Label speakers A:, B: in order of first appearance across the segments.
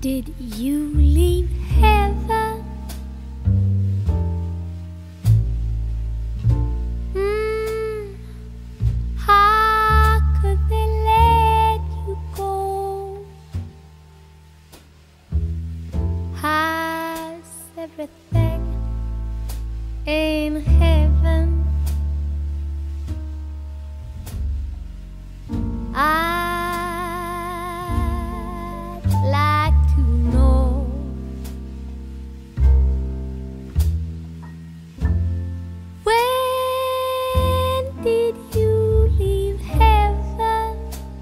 A: Did you leave heaven? How could they let you go? How's everything in heaven? I'd like to know. When did you leave heaven?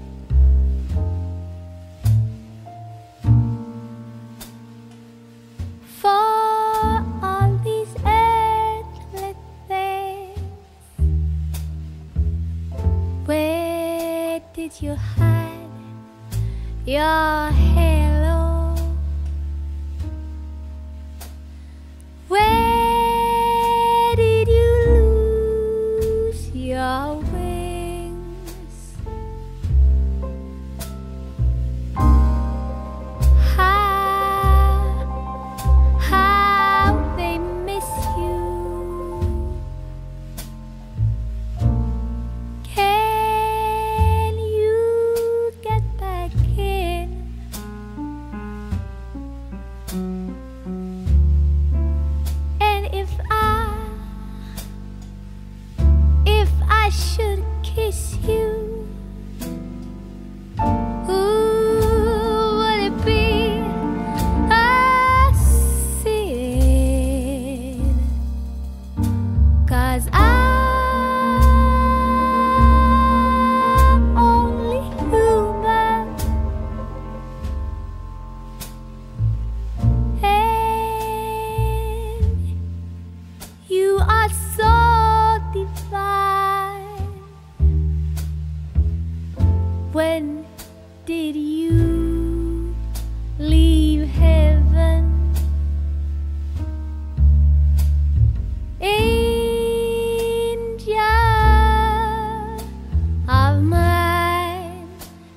A: For all these earthly things, where did you hide your halo? Where did you lose your wings? How they miss you. Can you get back in? And if I should kiss you, would it be a sin? 'Cause I'm only human, and you are so divine. When did you leave heaven? Angel of mine,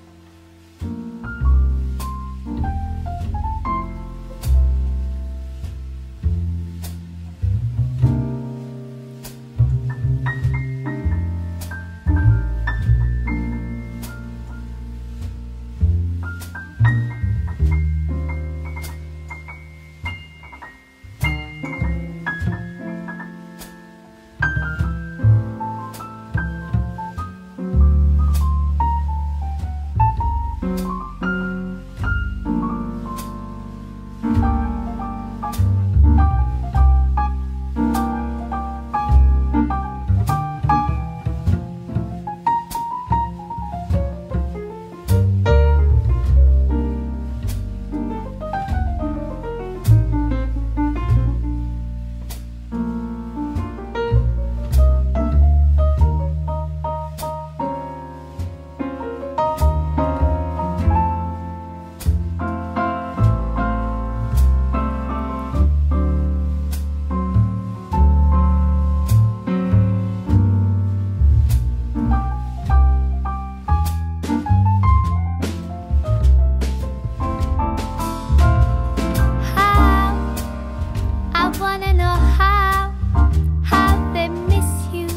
A: I wanna know how they miss you.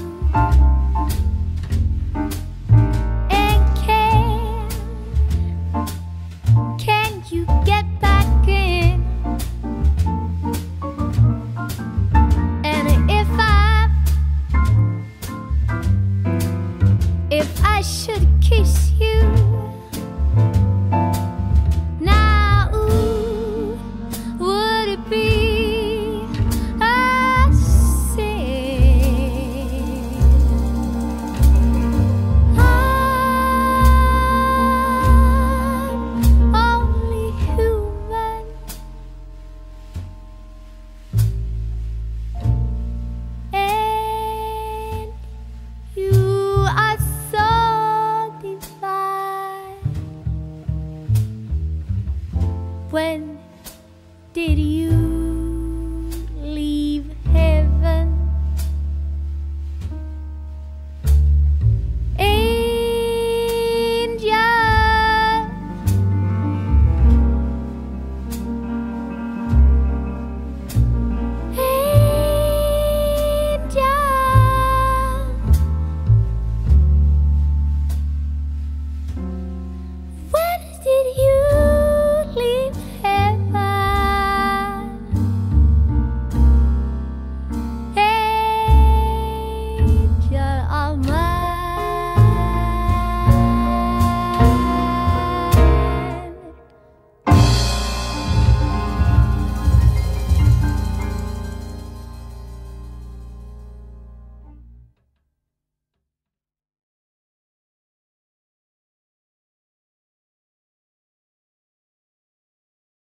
A: And can you get back in? And if I should